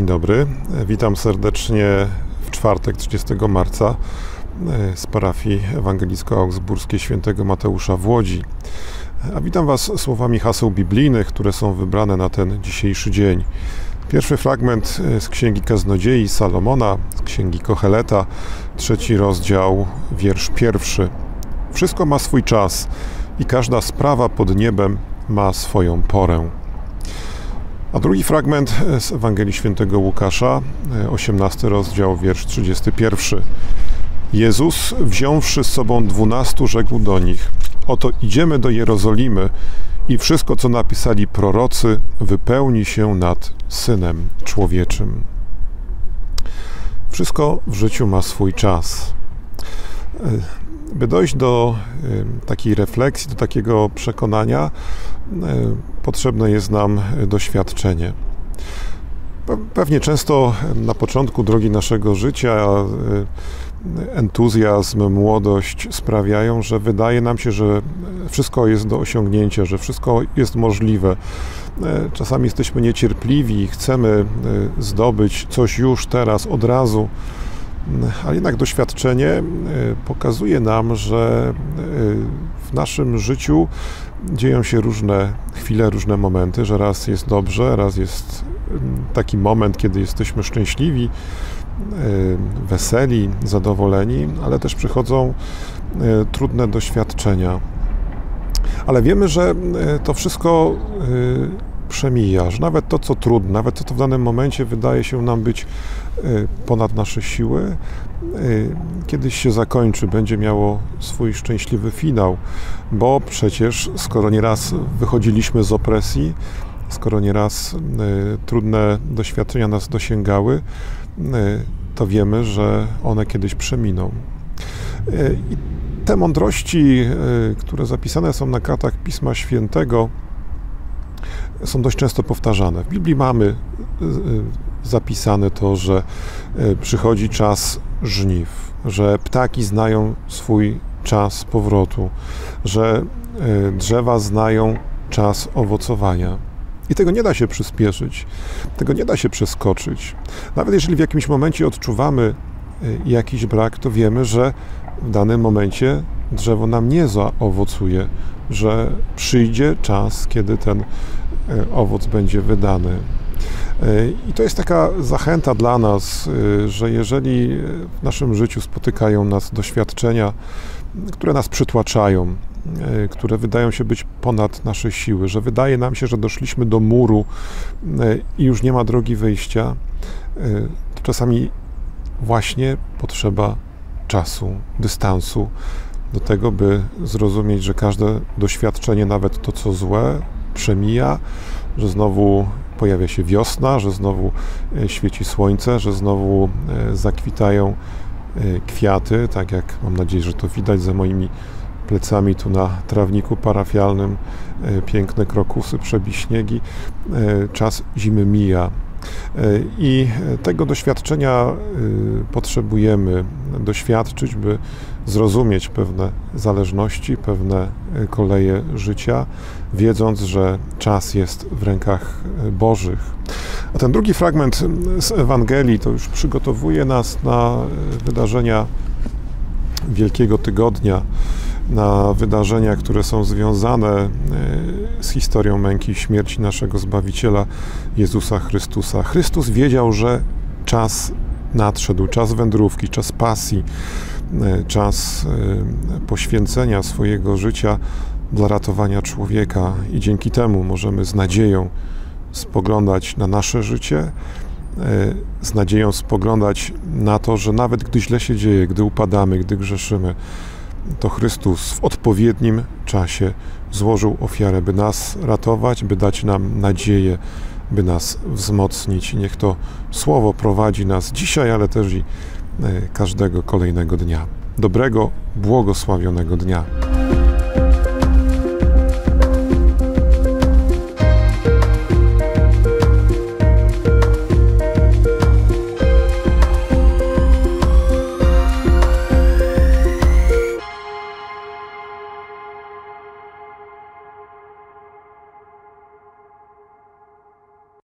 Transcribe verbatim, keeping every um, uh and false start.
Dzień dobry, witam serdecznie w czwartek, trzydziestego marca z parafii ewangelicko-augsburskiej świętego Mateusza w Łodzi. A witam Was słowami haseł biblijnych, które są wybrane na ten dzisiejszy dzień. Pierwszy fragment z Księgi Kaznodziei Salomona, z Księgi Kocheleta, trzeci rozdział, wiersz pierwszy. Wszystko ma swój czas i każda sprawa pod niebem ma swoją porę. A drugi fragment z Ewangelii Świętego Łukasza, osiemnasty rozdział, wiersz trzydziesty pierwszy. Jezus, wziąwszy z sobą dwunastu, rzekł do nich: oto idziemy do Jerozolimy i wszystko, co napisali prorocy, wypełni się nad Synem Człowieczym. Wszystko w życiu ma swój czas. By dojść do takiej refleksji, do takiego przekonania, potrzebne jest nam doświadczenie. Pewnie często na początku drogi naszego życia entuzjazm, młodość sprawiają, że wydaje nam się, że wszystko jest do osiągnięcia, że wszystko jest możliwe. Czasami jesteśmy niecierpliwi i chcemy zdobyć coś już teraz, od razu. Ale jednak doświadczenie pokazuje nam, że w naszym życiu dzieją się różne chwile, różne momenty, że raz jest dobrze, raz jest taki moment, kiedy jesteśmy szczęśliwi, weseli, zadowoleni, ale też przychodzą trudne doświadczenia. Ale wiemy, że to wszystko przemija, że nawet to, co trudne, nawet to, co w danym momencie wydaje się nam być ponad nasze siły, kiedyś się zakończy, będzie miało swój szczęśliwy finał, bo przecież skoro nieraz wychodziliśmy z opresji, skoro nieraz trudne doświadczenia nas dosięgały, to wiemy, że one kiedyś przeminą. I te mądrości, które zapisane są na kartach Pisma Świętego, są dość często powtarzane. W Biblii mamy zapisane to, że przychodzi czas żniw, że ptaki znają swój czas powrotu, że drzewa znają czas owocowania. I tego nie da się przyspieszyć, tego nie da się przeskoczyć. Nawet jeżeli w jakimś momencie odczuwamy jakiś brak, to wiemy, że w danym momencie drzewo nam nie zaowocuje, że przyjdzie czas, kiedy ten owoc będzie wydany. I to jest taka zachęta dla nas, że jeżeli w naszym życiu spotykają nas doświadczenia, które nas przytłaczają, które wydają się być ponad nasze siły, że wydaje nam się, że doszliśmy do muru i już nie ma drogi wyjścia, to czasami właśnie potrzeba czasu, dystansu do tego, by zrozumieć, że każde doświadczenie, nawet to, co złe, przemija, że znowu pojawia się wiosna, że znowu świeci słońce, że znowu zakwitają kwiaty, tak jak mam nadzieję, że to widać za moimi plecami tu na trawniku parafialnym, piękne krokusy, przebiśniegi. Czas zimy mija. I tego doświadczenia potrzebujemy doświadczyć, by zrozumieć pewne zależności, pewne koleje życia, wiedząc, że czas jest w rękach Bożych. A ten drugi fragment z Ewangelii to już przygotowuje nas na wydarzenia Wielkiego Tygodnia, na wydarzenia, które są związane z historią męki i śmierci naszego Zbawiciela Jezusa Chrystusa. Chrystus wiedział, że czas nadszedł, czas wędrówki, czas pasji, czas poświęcenia swojego życia dla ratowania człowieka i dzięki temu możemy z nadzieją spoglądać na nasze życie, z nadzieją spoglądać na to, że nawet gdy źle się dzieje, gdy upadamy, gdy grzeszymy, to Chrystus w odpowiednim czasie złożył ofiarę, by nas ratować, by dać nam nadzieję, by nas wzmocnić. Niech to słowo prowadzi nas dzisiaj, ale też i każdego kolejnego dnia. Dobrego, błogosławionego dnia.